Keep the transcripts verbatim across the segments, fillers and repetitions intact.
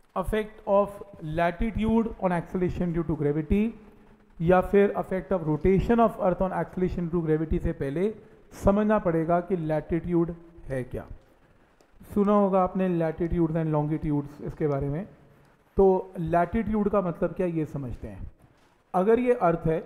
Affect of latitude on acceleration due to gravity या फिर effect of rotation of earth on acceleration due to gravity से पहले समझना पड़ेगा कि लैटिट्यूड है क्या। सुना होगा आपने लैटिट्यूड्स एंड लॉन्गिट्यूड्स इसके बारे में। तो लैटिट्यूड का मतलब क्या ये समझते हैं। अगर ये अर्थ है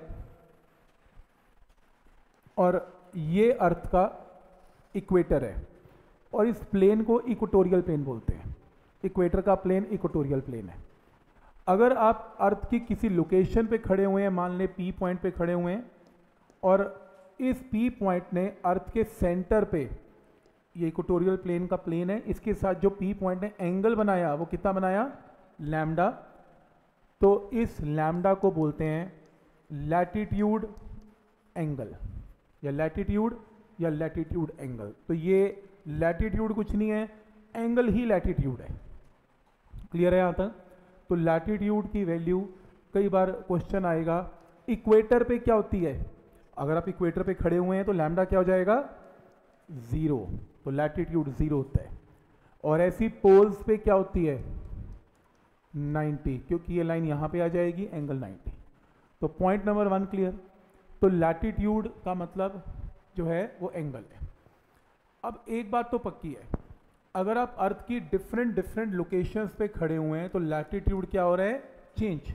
और ये अर्थ का इक्वेटर है और इस प्लेन को इक्वेटोरियल प्लेन बोलते हैं, इक्वेटर का प्लेन इक्वेटोरियल प्लेन है। अगर आप अर्थ की किसी लोकेशन पे खड़े हुए हैं, मान लें पी पॉइंट पे खड़े हुए हैं, और इस पी पॉइंट ने अर्थ के सेंटर पे, ये इक्वेटोरियल प्लेन का प्लेन है, इसके साथ जो पी पॉइंट ने एंगल बनाया वो कितना बनाया, लैम्डा। तो इस लैम्डा को बोलते हैं लैटिट्यूड एंगल या लैटिट्यूड या लैटिट्यूड एंगल। तो ये लैटिट्यूड कुछ नहीं है, एंगल ही लैटिट्यूड है। क्लियर है यहाँ तक। तो लैटिट्यूड की वैल्यू, कई बार क्वेश्चन आएगा इक्वेटर पे क्या होती है। अगर आप इक्वेटर पे खड़े हुए हैं तो लैम्डा क्या हो जाएगा, जीरो। तो लैटिट्यूड जीरो होता है। और ऐसी पोल्स पे क्या होती है, नाइन्टी, क्योंकि ये लाइन यहाँ पे आ जाएगी, एंगल नाइन्टी। तो पॉइंट नंबर वन क्लियर। तो लैटिट्यूड का मतलब जो है वो एंगल है। अब एक बात तो पक्की है, अगर आप अर्थ की डिफरेंट डिफरेंट लोकेशंस पे खड़े हुए हैं तो लैटिट्यूड क्या हो रहा है, चेंज।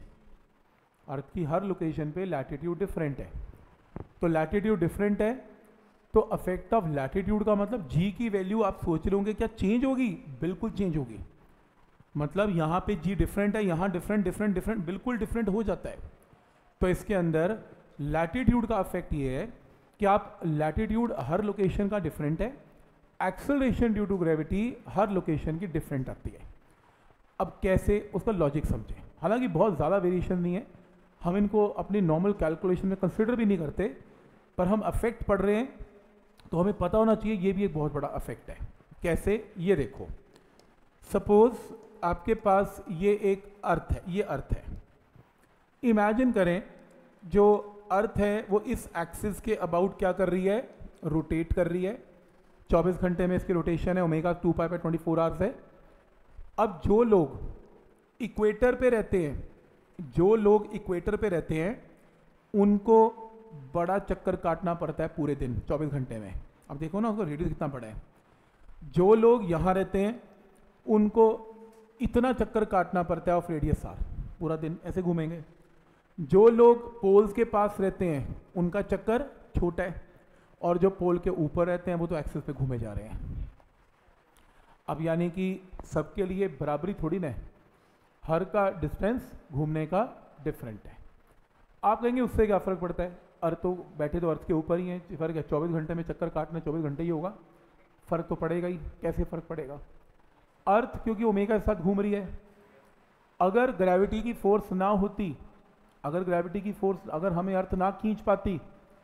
अर्थ की हर लोकेशन पे लैटिट्यूड डिफरेंट है। तो लैटिट्यूड डिफरेंट है तो अफेक्ट ऑफ लैटिट्यूड का मतलब जी की वैल्यू आप सोच रहे होंगे क्या चेंज होगी, बिल्कुल चेंज होगी। मतलब यहाँ पे जी डिफरेंट है, यहाँ डिफरेंट डिफरेंट डिफरेंट बिल्कुल डिफरेंट हो जाता है। तो इसके अंदर लैटिट्यूड का अफेक्ट ये है कि आप लैटिट्यूड हर लोकेशन का डिफरेंट है, एक्सेलरेशन ड्यू टू ग्रेविटी हर लोकेशन की डिफरेंट आती है। अब कैसे, उसका लॉजिक समझें। हालांकि बहुत ज़्यादा वेरिएशन नहीं है, हम इनको अपनी नॉर्मल कैलकुलेशन में कंसिडर भी नहीं करते, पर हम अफेक्ट पढ़ रहे हैं तो हमें पता होना चाहिए ये भी एक बहुत बड़ा अफेक्ट है। कैसे, ये देखो। सपोज आपके पास ये एक अर्थ है, ये अर्थ है। इमेजिन करें जो अर्थ है वो इस एक्सिस के अबाउट क्या कर रही है, रोटेट कर रही है। चौबीस घंटे में इसकी रोटेशन है, ओमेगा टू पाई पे ट्वेंटी फोर आवर्स है। अब जो लोग इक्वेटर पे रहते हैं, जो लोग इक्वेटर पे रहते हैं उनको बड़ा चक्कर काटना पड़ता है पूरे दिन, चौबीस घंटे में। अब देखो ना उसका रेडियस कितना बड़ा है। जो लोग यहाँ रहते हैं उनको इतना चक्कर काटना पड़ता है ऑफ रेडियस आर, पूरा दिन ऐसे घूमेंगे। जो लोग पोल्स के पास रहते हैं उनका चक्कर छोटा है, और जो पोल के ऊपर रहते हैं वो तो एक्सिस पे घूमे जा रहे हैं। अब यानी कि सबके लिए बराबरी थोड़ी ना है, हर का डिस्टेंस घूमने का डिफरेंट है। आप कहेंगे उससे क्या फ़र्क पड़ता है, अर्थ तो बैठे तो अर्थ के ऊपर ही है, फ़र्क है चौबीस घंटे में चक्कर काटना चौबीस घंटे ही होगा, फ़र्क तो पड़ेगा ही। कैसे फ़र्क पड़ेगा, अर्थ क्योंकि ओमेगा के साथ घूम रही है। अगर ग्रेविटी की फोर्स ना होती, अगर ग्रेविटी की फोर्स अगर हमें अर्थ ना खींच पाती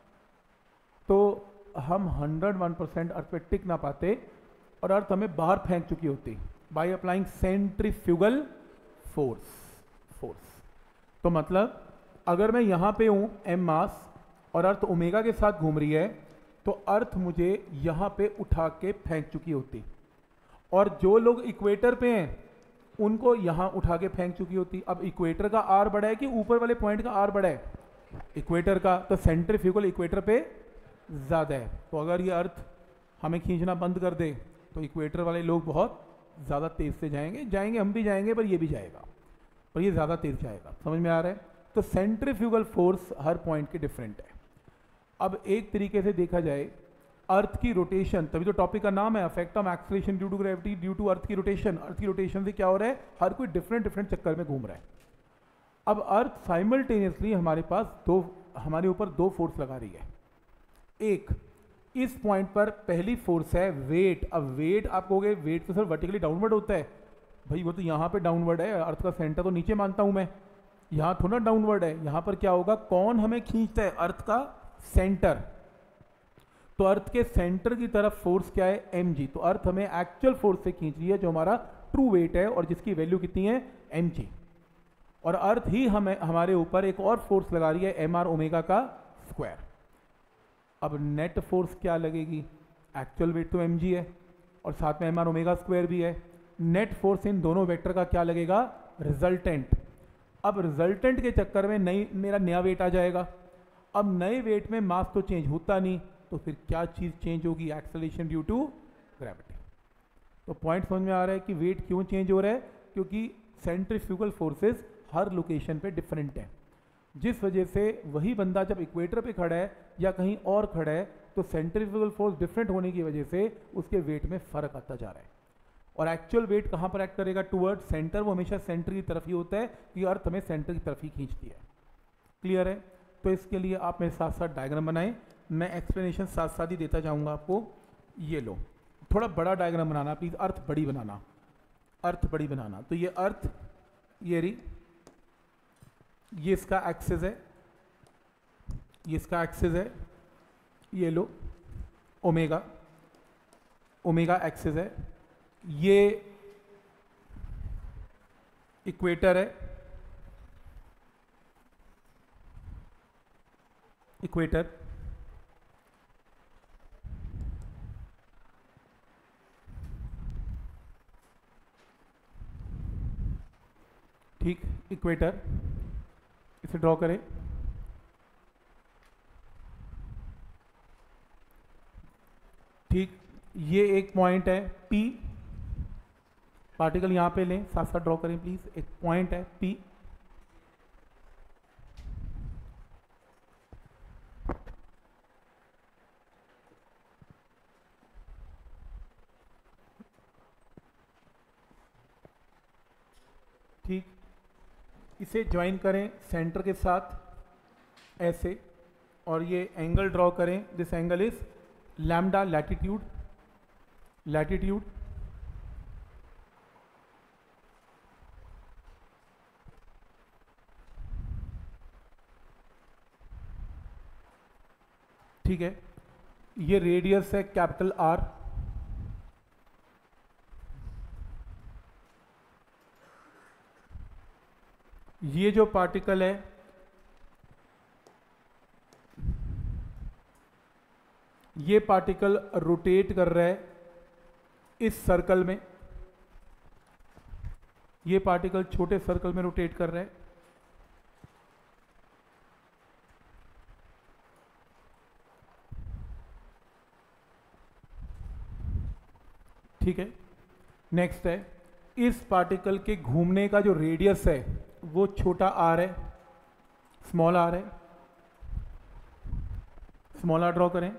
तो हम हंड्रेड वन परसेंट अर्थ पे टिक ना पाते और अर्थ हमें बाहर फेंक चुकी होती by applying centrifugal force force तो मतलब अगर मैं यहाँ पे हूँ एम मास और अर्थ ओमेगा के साथ घूम रही है तो अर्थ मुझे यहाँ पे उठा के फेंक चुकी होती, और जो लोग इक्वेटर पे हैं उनको यहाँ उठा के फेंक चुकी होती। अब इक्वेटर का आर बड़ा है कि ऊपर वाले पॉइंट का आर बड़ा है, इक्वेटर का, तो सेंट्रीफ्यूगल इक्वेटर पे ज़्यादा है। तो अगर ये अर्थ हमें खींचना बंद कर दे तो इक्वेटर वाले लोग बहुत ज़्यादा तेज़ से जाएंगे जाएंगे हम भी जाएंगे, पर ये भी जाएगा, पर ये ज़्यादा तेज़ जाएगा। समझ में आ रहा है। तो सेंट्रीफ्यूगल फोर्स हर पॉइंट की डिफरेंट है। अब एक तरीके से देखा जाए अर्थ की रोटेशन, तभी तो टॉपिक का नाम है effect of acceleration due to gravity due to earth की रोटेशन। अर्थ की रोटेशन से क्या हो रहा है, हर कोई डिफरेंट डिफरेंट चक्कर में घूम रहा है। अब अर्थ साइमल्टेनियसली हमारे पास दो, हमारे ऊपर दो फोर्स लगा रही है। एक इस पॉइंट पर पहली फोर्स है वेट। अब वेट आप कहोगे वेट तो सर वर्टिकली डाउनवर्ड होता है, भाई वो तो यहाँ पे डाउनवर्ड है, अर्थ का सेंटर तो नीचे मानता हूँ मैं, यहाँ थोड़ा डाउनवर्ड है। यहाँ पर क्या होगा, कौन हमें खींचता है, अर्थ का सेंटर। तो अर्थ के सेंटर की तरफ फोर्स क्या है, एम जी। तो अर्थ हमें एक्चुअल फोर्स से खींच रही है जो हमारा ट्रू वेट है और जिसकी वैल्यू कितनी है, एम जी। और अर्थ ही हमें हमारे ऊपर एक और फोर्स लगा रही है, एम आर ओमेगा का स्क्वायर। अब नेट फोर्स क्या लगेगी, एक्चुअल वेट तो एम जी है और साथ में एम आर ओमेगा स्क्वायर भी है, नेट फोर्स इन दोनों वेक्टर का क्या लगेगा, रिजल्टेंट। अब रिजल्टेंट के चक्कर में नई मेरा नया वेट आ जाएगा। अब नए वेट में मास तो चेंज होता नहीं, तो फिर क्या चीज़ चेंज होगी, एक्सेलरेशन ड्यू टू ग्रेविटी। तो पॉइंट समझ में आ रहा है कि वेट क्यों चेंज हो रहा है, क्योंकि सेंट्रीफ्यूगल फोर्सेस हर लोकेशन पे डिफरेंट हैं, जिस वजह से वही बंदा जब इक्वेटर पे खड़ा है या कहीं और खड़ा है तो सेंट्रीफ्यूगल फोर्स डिफरेंट होने की वजह से उसके वेट में फर्क आता जा रहा है। और एक्चुअल वेट कहाँ पर एक्ट करेगा, टूवर्ड सेंटर। वो हमेशा सेंटर की तरफ ही होता है कि अर्थ हमें सेंटर की तरफ ही खींचती है। क्लियर है? तो इसके लिए आप मेरे साथ साथ डायग्राम बनाएं, मैं एक्सप्लेनेशन साथ साथ ही देता जाऊंगा आपको। ये लो, थोड़ा बड़ा डायग्राम बनाना प्लीज, अर्थ बड़ी बनाना, अर्थ बड़ी बनाना। तो ये अर्थ, ये रही, ये इसका एक्सिस है, ये इसका एक्सिस है, ये लो ओमेगा, ओमेगा एक्सिस है, ये इक्वेटर है, इक्वेटर, ठीक, इक्वेटर, इसे ड्रॉ करें। ठीक, ये एक पॉइंट है P, पार्टिकल यहां पे लें, साथ साथ ड्रॉ करें प्लीज। एक पॉइंट है P, ठीक, इसे ज्वाइन करें सेंटर के साथ ऐसे, और ये एंगल ड्रॉ करें। This angle is lambda, latitude, latitude, ठीक है। ये रेडियस है कैपिटल आर, ये जो पार्टिकल है ये पार्टिकल रोटेट कर रहा है इस सर्कल में, ये पार्टिकल छोटे सर्कल में रोटेट कर रहा है। ठीक है, नेक्स्ट है, इस पार्टिकल के घूमने का जो रेडियस है वो छोटा आर है, स्मॉल आर है, स्मॉल आर ड्रॉ करें,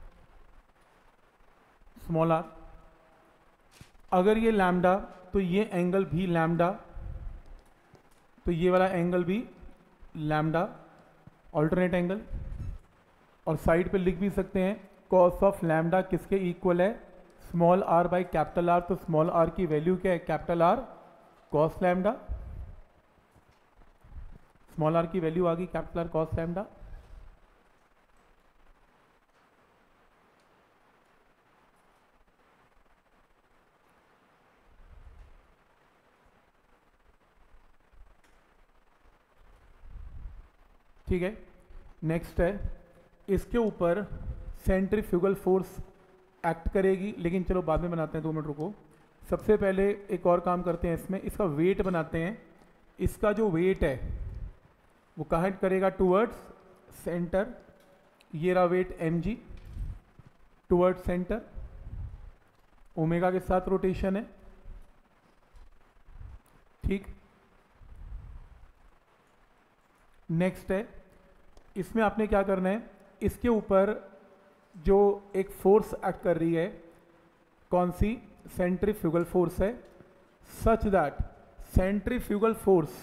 स्मॉल आर। अगर ये लैम्डा तो ये एंगल भी लैम्डा, तो ये वाला एंगल भी लैम्डा, ऑल्टरनेट एंगल। और साइड पे लिख भी सकते हैं कॉस ऑफ लैम्डा किसके इक्वल है, small r by capital r. तो स्मॉल आर की वैल्यू क्या है, capital r cos lambda, small r की वैल्यू आ गई कैपिटल आर कॉस लैम्डा। ठीक है, नेक्स्ट है, इसके ऊपर सेंट्रीफ्यूगल फोर्स एक्ट करेगी, लेकिन चलो बाद में बनाते हैं, दो मिनट रुको। सबसे पहले एक और काम करते हैं, इसमें इसका वेट बनाते हैं। इसका जो वेट है वो कहाँ करेगा, टूवर्ड्स सेंटर। ये रहा weight m g, towards centre, omega के साथ रोटेशन है। ठीक, नेक्स्ट है, इसमें आपने क्या करना है, इसके ऊपर जो एक फोर्स एक्ट कर रही है, कौन सी, सेंट्रीफ्यूगल फोर्स है, सच दैट सेंट्रीफ्यूगल फोर्स,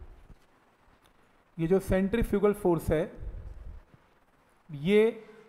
ये जो सेंट्रीफ्यूगल फोर्स है ये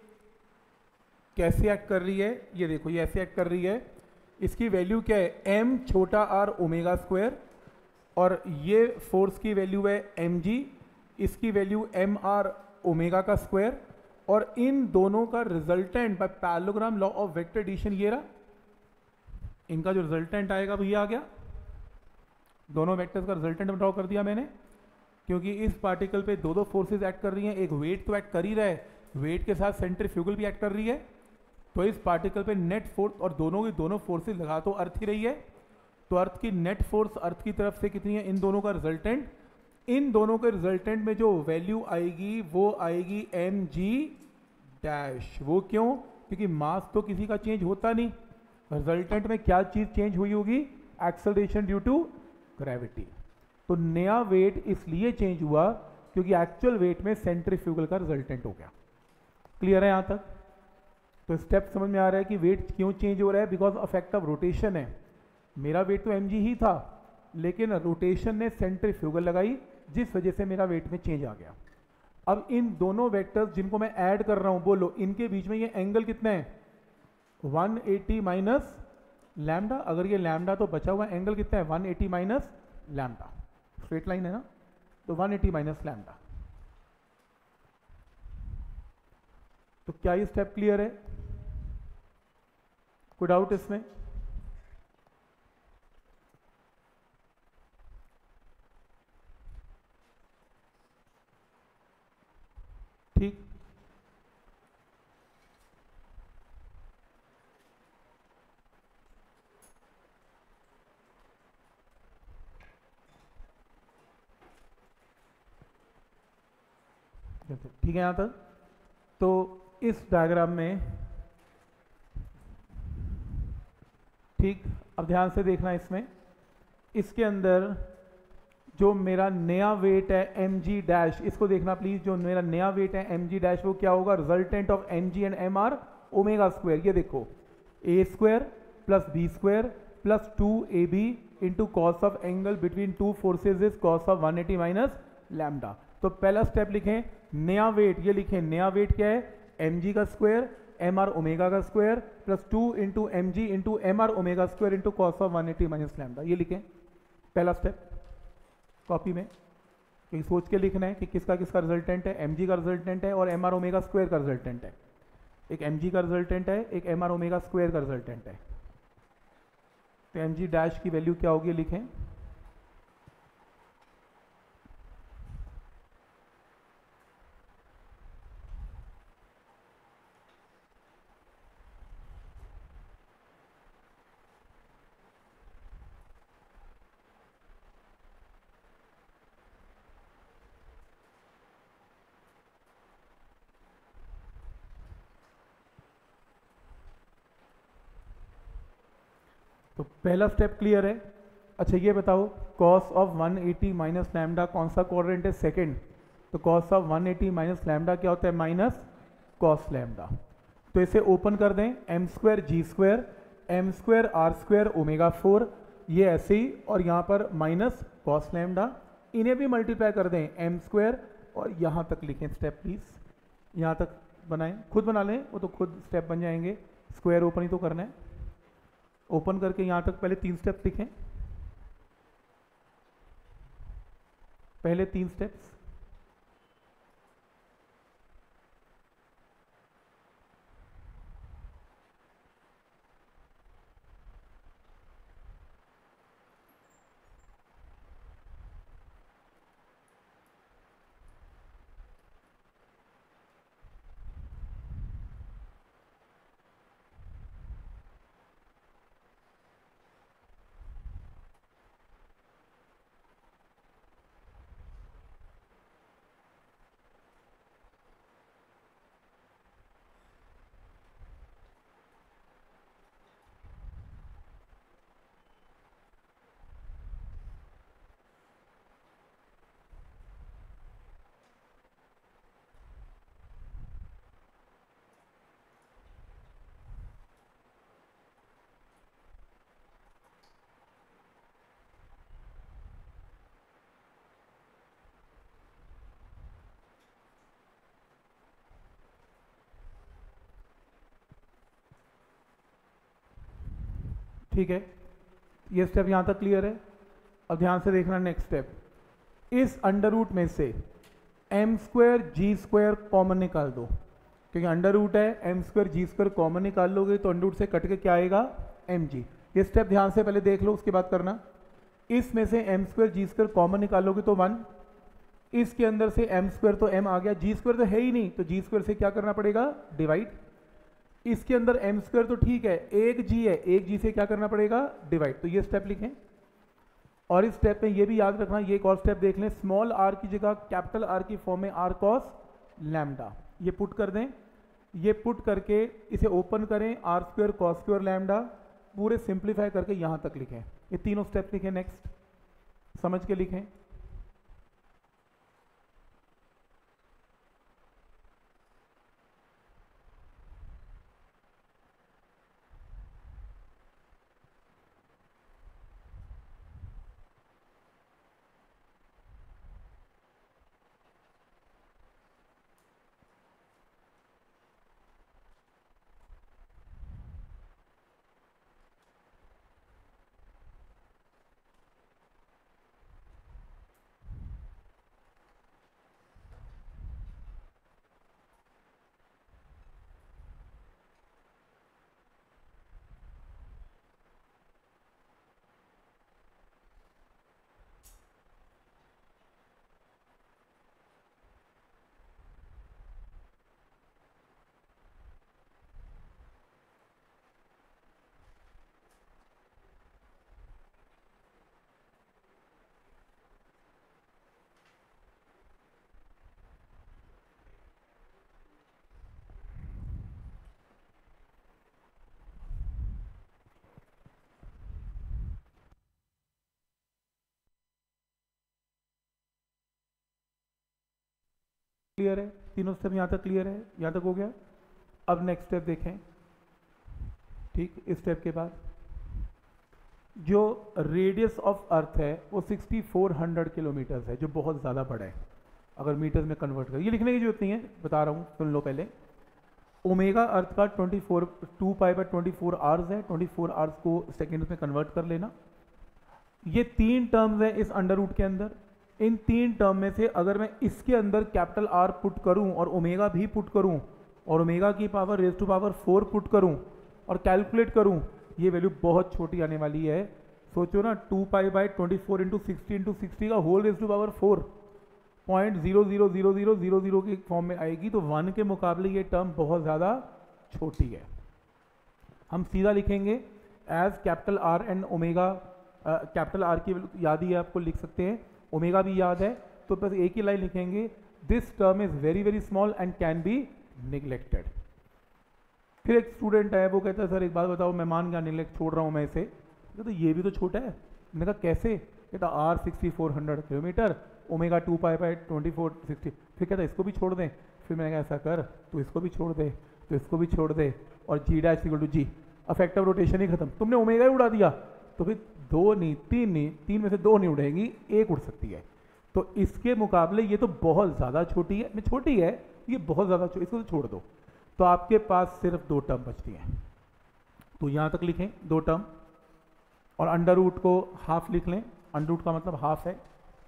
कैसे एक्ट कर रही है, ये देखो ये ऐसे एक्ट कर रही है। इसकी वैल्यू क्या है, m छोटा r ओमेगा स्क्वायर, और ये फोर्स की वैल्यू है mg, इसकी वैल्यू एम आर ओमेगा का स्क्वायर, और इन दोनों का resultant by parallelogram law of vector addition, ये रहा, इनका जो रिजल्टेंट आएगा वो ये आ गया। दोनों वेक्टर्स का रिजल्टेंट ड्रॉ कर दिया मैंने, क्योंकि इस पार्टिकल पे दो दो फोर्सेस एक्ट कर रही हैं, एक वेट तो एक्ट कर ही रहा है, वेट के साथ सेंट्रीफ्यूगल भी एक्ट कर रही है, तो इस पार्टिकल पे नेट फोर्स, और दोनों की दोनों फोर्सेस लगा तो अर्थ ही रही है, तो अर्थ की नेट फोर्स अर्थ की तरफ से कितनी है, इन दोनों का रिजल्टेंट, इन दोनों के रिजल्टेंट में जो वैल्यू आएगी वो आएगी एम जी डैश। वो क्यों? क्योंकि मास तो किसी का चेंज होता नहीं, रिजल्टेंट में क्या चीज चेंज हुई होगी, एक्सेलरेशन ड्यू टू ग्रेविटी। तो नया वेट इसलिए चेंज हुआ क्योंकि एक्चुअल वेट में सेंट्रीफ्यूगल का रिजल्टेंट हो गया। क्लियर है यहां तक? तो स्टेप समझ में आ रहा है कि वेट क्यों चेंज हो रहा है, बिकॉज इफेक्ट ऑफ रोटेशन है। मेरा वेट तो एम जी ही था, लेकिन रोटेशन ने सेंट्रीफ्यूगल लगाई जिस वजह से मेरा वेट में चेंज आ गया। अब इन दोनों वेक्टर्स जिनको मैं ऐड कर रहा हूं, बोलो इनके बीच में ये एंगल कितना है, वन एटी माइनस लैम्डा। अगर ये लैम्डा तो बचा हुआ एंगल कितना है, one eighty minus lambda. Straight line है ना, तो वन एटी माइनस लैम्डा। तो क्या ये स्टेप क्लियर है? कोई डाउट इसमें? ठीक, ठीक है यहां तक। तो इस डायग्राम में, ठीक, अब ध्यान से देखना इसमें, इसके अंदर जो मेरा नया वेट है एम जी डैश, इसको देखना प्लीज, जो मेरा नया वेट है एम जी डैश वो क्या होगा, resultant of m g and m r omega square. ये देखो a square plus b square plus two a b into cos of angle between two forces is cos of one eighty minus lambda. तो पहला step लिखें, नया wait, ये लिखें नया wait क्या है, एम जी का स्क्वायर एम आर ओमेगा का square plus two into m g into m r omega square into cos of one eighty minus lambda. ये लिखें पहला स्टेप कॉपी में, क्योंकि सोच के लिखना है कि किसका किसका रिजल्टेंट है, एम जी का रिजल्टेंट है और एम आर ओमेगा स्क्वायर का रिजल्टेंट है। एक एम जी का रिजल्टेंट है, एक एम आर ओमेगा स्क्वायर का रिजल्टेंट है। तो एम जी डैश की वैल्यू क्या होगी लिखें, तो पहला स्टेप क्लियर है। अच्छा ये बताओ, cos of one eighty minus lambda कौन सा क्वाड्रेंट है, सेकंड। तो cos of one eighty minus lambda क्या होता है, माइनस कॉस लैम्डा। तो इसे ओपन कर दें, m square g square m square r square omega four, ये ऐसे ही, और यहाँ पर माइनस कॉस लैम्डा, इन्हें भी मल्टीप्लाई कर दें एम स्क्वायर, और यहाँ तक लिखें स्टेप प्लीज, यहाँ तक बनाएं, खुद बना लें, वो तो खुद स्टेप बन जाएंगे, स्क्वायर ओपन ही तो करना है। ओपन करके यहाँ तक पहले तीन स्टेप लिखें, पहले तीन स्टेप्स, ठीक है, ये स्टेप यहाँ तक क्लियर है। अब ध्यान से देखना नेक्स्ट स्टेप, इस अंडर रूट में से m square g square common निकाल दो, क्योंकि अंडर रूट है, m square g square common निकाल लोगे तो अंडर रूट से कट के क्या आएगा, एम जी। ये स्टेप ध्यान से पहले देख लो, उसके बाद करना। इसमें से m square g square common निकालोगे तो वन, इसके अंदर से एम स्क्वायर तो एम आ गया, जी स्क्वायर तो है ही नहीं, तो जी स्क्वायर से क्या करना पड़ेगा, डिवाइड। इसके अंदर एम स्क्वायर तो ठीक है, एक जी है, एक जी से क्या करना पड़ेगा, डिवाइड। तो ये स्टेप लिखें, और इस स्टेप में ये भी याद रखना, ये एक और स्टेप देख लें, स्मॉल आर की जगह कैपिटल आर की फॉर्म में आर कॉस लैम्डा, ये पुट कर दें। ये पुट करके इसे ओपन करें, r square cos square lambda, पूरे सिंप्लीफाई करके यहाँ तक लिखें। ये तीनों स्टेप लिखें, नेक्स्ट समझ के लिखें। क्लियर है, तीनों स्टेप यहाँ तक क्लियर है, यहाँ तक हो गया। अब नेक्स्ट स्टेप देखें, ठीक, इस स्टेप के बाद जो रेडियस ऑफ अर्थ है वो सिक्सटी फोर हंड्रेड किलोमीटर है, जो बहुत ज़्यादा बड़ा है। अगर मीटर्स में कन्वर्ट कर, ये लिखने की जरूरत नहीं है, बता रहा हूँ, सुन लो पहले। ओमेगा अर्थ का twenty four two pi by twenty four hours है, ट्वेंटी फोर आवर्स को सेकेंड्स में कन्वर्ट कर लेना। ये तीन टर्म्स हैं इस अंडर रूट के अंदर। इन तीन टर्म में से अगर मैं इसके अंदर कैपिटल आर पुट करूं और ओमेगा भी पुट करूं और ओमेगा की power raise to power four put करूं और कैलकुलेट करूं, ये वैल्यू बहुत छोटी आने वाली है। सोचो ना, two pi by twenty four into sixty into sixty का whole raise to power four, point zero zero zero zero zero zero के फॉर्म में आएगी। तो वन के मुकाबले ये टर्म बहुत ज़्यादा छोटी है। हम सीधा लिखेंगे as capital r and omega, capital r की याद ही आपको लिख सकते हैं, ओमेगा भी याद है, तो बस एक ही लाइन लिखेंगे, this term is very very small and can be neglected. फिर एक स्टूडेंट है, वो कहता है सर एक बात बताओ, मैं मान क्या निगलेक्ट छोड़ रहा हूँ मैं इसे, तो ये भी तो छोटा है। मैंने कहा कैसे? कहता r sixty four hundred kilometre, omega two pi by twenty four sixty. फिर कहता इसको भी छोड़ दें। फिर मैंने कहा ऐसा कर, तो इसको भी छोड़ दे, तो इसको भी छोड़ दे, और g dash equal to g, effective rotation ही खत्म। तुमने ओमेगा ही उड़ा दिया, तो फिर दो नहीं, तीन नहीं, तीन में से दो नहीं उड़ेंगी, एक उड़ सकती है। तो इसके मुकाबले ये तो बहुत ज़्यादा छोटी है, छोटी है ये बहुत ज़्यादा, इसको तो छोड़ दो। तो आपके पास सिर्फ दो टर्म बचती हैं, तो यहाँ तक लिखें दो टर्म, और अंडर रूट को हाफ लिख लें। अंडर रूट का मतलब हाफ है।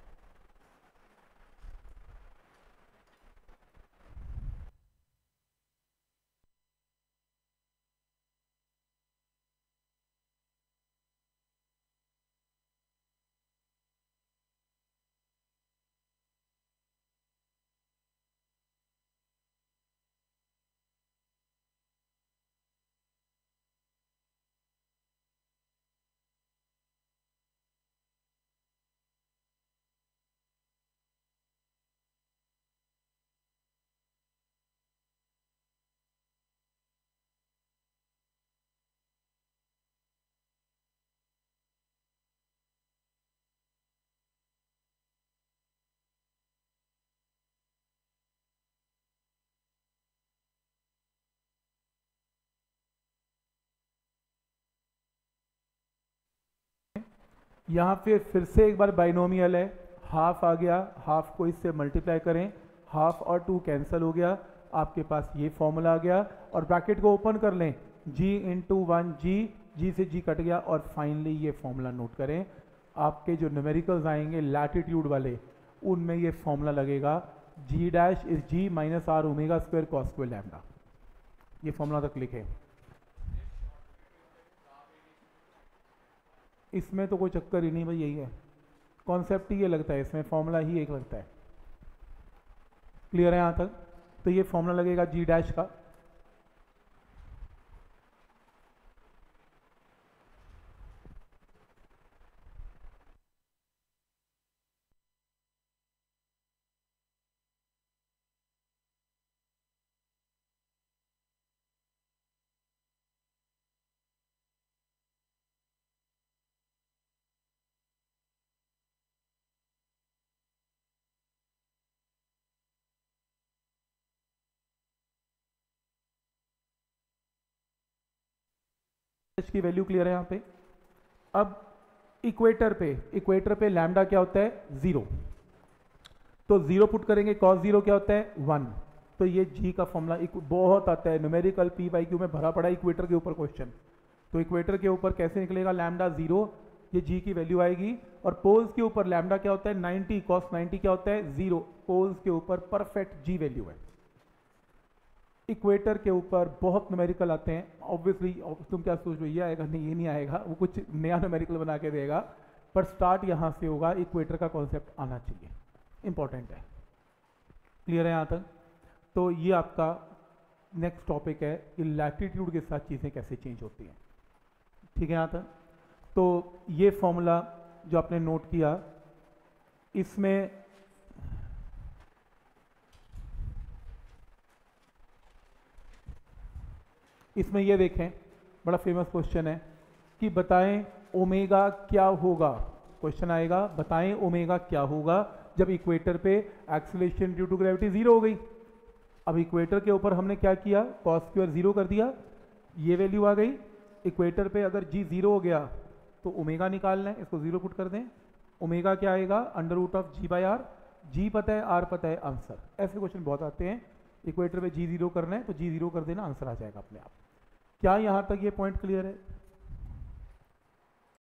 यहाँ पे फिर से एक बार बाइनोमियल है, हाफ आ गया, हाफ को इससे मल्टीप्लाई करें, हाफ और टू कैंसिल हो गया, आपके पास ये फॉर्मूला आ गया। और ब्रैकेट को ओपन कर लें, जी इंटू वन जी, जी से जी कट गया, और फाइनली ये फॉर्मूला नोट करें। आपके जो न्यूमेरिकल्स आएंगे लैटिट्यूड वाले, उनमें ये फॉर्मूला लगेगा, g dash is g minus r omega square cos square lambda. ये फॉर्मूला तक लिखें। इसमें तो कोई चक्कर ही नहीं भाई, यही है कॉन्सेप्ट, ही ये लगता है, इसमें फॉर्मूला ही एक लगता है। क्लियर है यहाँ तक? तो ये फॉर्मूला लगेगा जी डैश का, की वैल्यू क्लियर है यहाँ पे। अब इक्वेटर पे इक्वेटर पे लैम्डा क्या होता है, जीरो, तो जीरो पुट करेंगे, कॉस जीरो क्या होता है, वन। तो ये जी का फॉर्मूला बहुत आता है, न्यूमेरिकल पी बाई क्यू में भरा पड़ा इक्वेटर के ऊपर क्वेश्चन। तो इक्वेटर के ऊपर कैसे निकलेगा, लैम्डा जीरो, ये जी की वैल्यू आएगी। और पोल्स के ऊपर लैम्डा क्या होता है, नाइन्टी, कॉस नाइन्टी क्या होता है, जीरो। पोल्स के ऊपर परफेक्ट जी वैल्यू है। इक्वेटर के ऊपर बहुत न्यूमेरिकल आते हैं, ऑब्वियसली तुम क्या सोच रहे हो ये आएगा, नहीं ये नहीं आएगा, वो कुछ नया न्यूमेरिकल बना के देगा, पर स्टार्ट यहाँ से होगा, इक्वेटर का कॉन्सेप्ट आना चाहिए, इंपॉर्टेंट है। क्लियर है यहाँ तक? तो ये आपका नेक्स्ट टॉपिक है कि लैटिट्यूड के साथ चीज़ें कैसे चेंज होती हैं। ठीक है यहाँ तक? तो ये फॉर्मूला जो आपने नोट किया, इसमें इसमें ये देखें, बड़ा फेमस क्वेश्चन है कि बताएं ओमेगा क्या होगा। क्वेश्चन आएगा, बताएं ओमेगा क्या होगा जब इक्वेटर पे acceleration due to gravity zero हो गई। अब इक्वेटर के ऊपर हमने क्या किया, कॉस स्क्वायर जीरो कर दिया, ये वैल्यू आ गई। इक्वेटर पे अगर जी जीरो हो गया तो ओमेगा निकालना है, इसको जीरो पुट कर दें, ओमेगा क्या आएगा, under root of g by r. G पता है, आर पता है, आंसर। ऐसे क्वेश्चन बहुत आते हैं, इक्वेटर पे जी जीरो करना है तो जी जीरो कर देना, आंसर आ जाएगा अपने आप। क्या यहाँ तक ये पॉइंट क्लियर है?